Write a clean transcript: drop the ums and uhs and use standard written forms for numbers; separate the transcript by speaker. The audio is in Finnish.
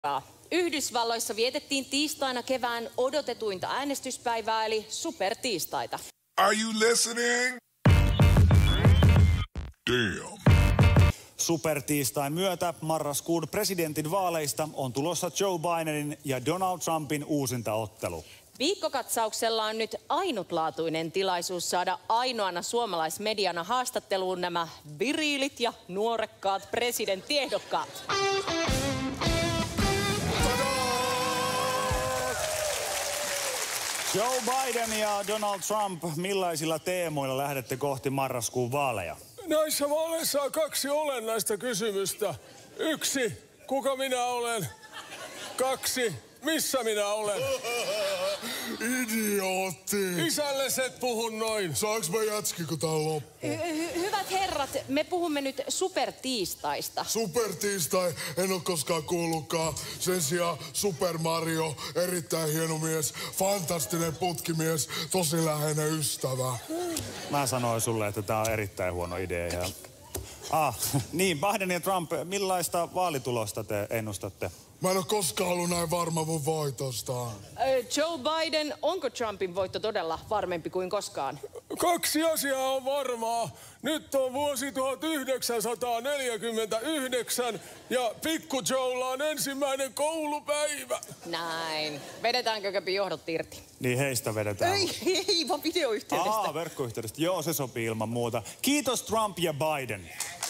Speaker 1: Yhdysvalloissa vietettiin tiistaina kevään odotetuinta äänestyspäivää, eli supertiistaita.
Speaker 2: Are you listening? Damn.
Speaker 3: Supertiistain myötä marraskuun presidentinvaaleista on tulossa Joe Bidenin ja Donald Trumpin uusintaottelu.
Speaker 1: Viikkokatsauksella on nyt ainutlaatuinen tilaisuus saada ainoana suomalaismediana haastatteluun nämä viriilit ja nuorekkaat presidenttiehdokkaat.
Speaker 3: Joe Biden ja Donald Trump, millaisilla teemoilla lähdette kohti marraskuun vaaleja?
Speaker 4: Näissä vaaleissa on kaksi olennaista kysymystä. 1, kuka minä olen? 2, missä minä olen?
Speaker 2: Idiootti.
Speaker 4: Isälle et puhu noin.
Speaker 2: Saanko mä jätski, kun tää on loppu?
Speaker 1: Hyvät herrat, me puhumme nyt supertiistaista.
Speaker 2: Supertiistai, en oo koskaan kuullutkaan. Sen sijaan Super Mario, erittäin hieno mies, fantastinen putkimies, tosi läheinen ystävä.
Speaker 3: Mä sanoin sulle, että tää on erittäin huono idea. Niin, Biden ja Trump, millaista vaalitulosta te ennustatte?
Speaker 2: Mä en oo koskaan ollut näin varma mun voitosta.
Speaker 1: Joe Biden, onko Trumpin voitto todella varmempi kuin koskaan?
Speaker 4: 2 asiaa on varmaa. Nyt on vuosi 1949 ja pikku Joella on ensimmäinen koulupäivä.
Speaker 1: Näin. Vedetäänkö köpi johdot irti?
Speaker 3: Niin heistä vedetään.
Speaker 1: Ei vaan videoyhteydestä.
Speaker 3: Verkkoyhteydestä. Joo, se sopii ilman muuta. Kiitos Trump ja Biden.